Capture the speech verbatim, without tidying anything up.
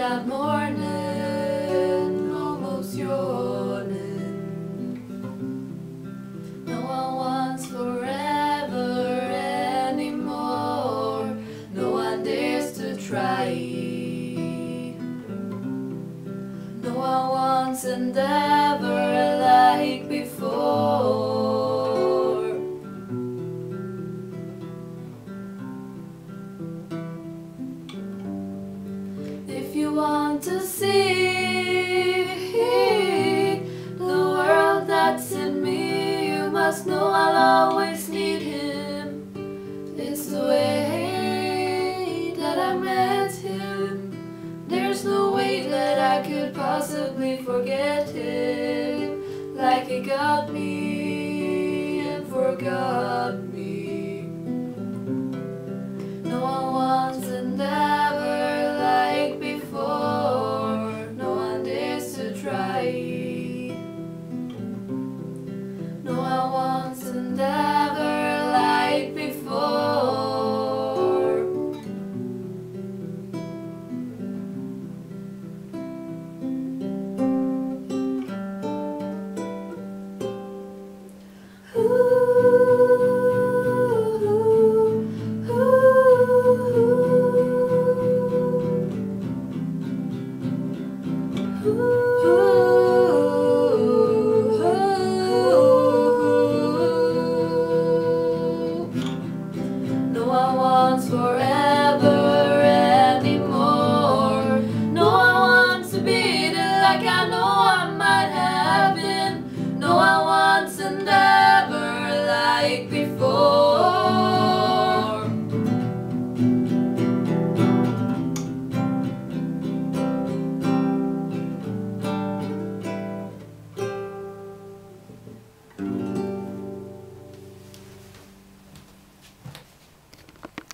that morning, almost yawning. No one wants forever anymore. No one dares to try. No one wants endeavor like before. If you want to see the world that's in me, you must know I'll always need him. It's the way that I met him. There's no way that I could possibly forget him, like he got me and forgot me.